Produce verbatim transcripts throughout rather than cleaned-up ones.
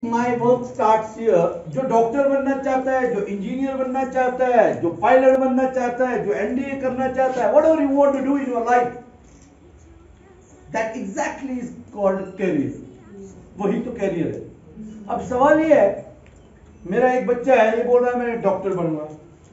My work starts here. जो doctor बनना चाहता है, जो इंजीनियर बनना चाहता है, जो पायलट बनना चाहता है, जो एनडीए करना चाहता है, whatever you want to do in your life, that exactly is called career. वही तो कैरियर है। अब सवाल ये है, मेरा एक बच्चा है, ये बोल रहा है मैं डॉक्टर बनूंगा।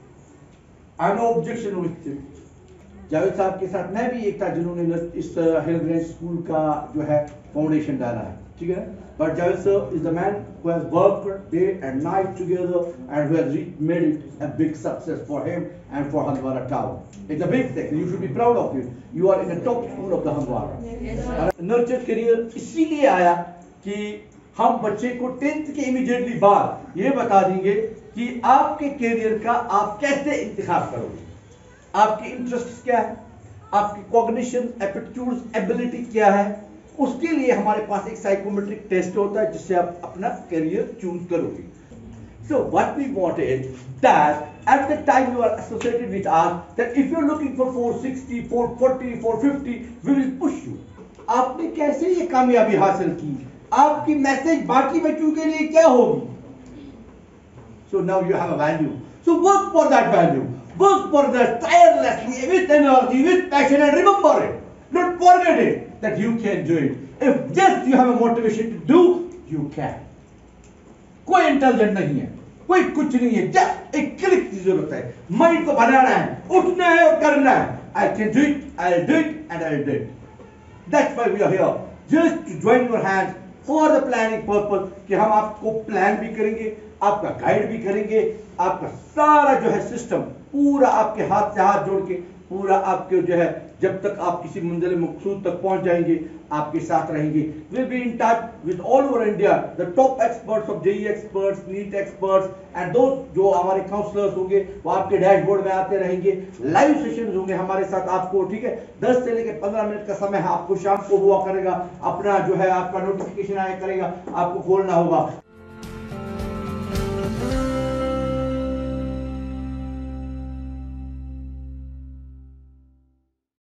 I know objection with him. Javed साहब के साथ मैं भी एक था जिन्होंने इस हिल ग्रेंज स्कूल का जो है फाउंडेशन डाला है, ठीक है। But Javed sir is the man who has worked day and night together and who has made it a big success for him and for Handwara town. It's a big thing, you should be proud of you. You are in the top school of the Handwara. Nurture career इसीलिए आया कि हम बच्चे को tenth के immediately बाद ये बता देंगे कि आपके करियर का आप कैसे इंतखाब करोगे, आपके इंटरेस्ट क्या है, आपकी कॉग्निशन, एप्टीट्यूड्स, एबिलिटी क्या है। उसके लिए हमारे पास एक साइकोमेट्रिक टेस्ट होता है जिससे आप अपना करियर चूज करोगे। So what we want is that at the time you are associated with us, that if you are looking for four sixty, four forty, four fifty, we will push you. आपने कैसे ये कामयाबी हासिल की, आपकी message बाकी बच्चों के लिए क्या होगी। So now you have a value, so work for that value, work for that tirelessly with energy, with passion, and remember it, don't forget it, that you can do it. If just you have a motivation to do, you can. कोई intelligent नहीं है, कोई कुछ नहीं है, just एक click की जरूरत है। माइंड को बनाना है, उठना है और करना है। I can do it, I'll do it, and I'll do it. That's why we are here, just to join your hands for the planning purpose, कि हम आपको प्लान भी करेंगे, आपका गाइड भी करेंगे, आपका सारा जो है सिस्टम पूरा आपके हाथ से हाथ जोड़ के पूरा आपके जो है जब तक आप किसी मंजिल मकसूद तक पहुंच जाएंगे आपके साथ रहेंगे। Will be in touch with all over India the top experts of JEE experts, NEET experts and दो जो हमारे काउंसलर्स होंगे वो आपके डैशबोर्ड में आते रहेंगे। लाइव सेशंस होंगे हमारे साथ आपको, ठीक है। दस से लेकर पंद्रह मिनट का समय आपको शाम को हुआ करेगा, अपना जो है आपका नोटिफिकेशन आया करेगा, आपको खोलना होगा।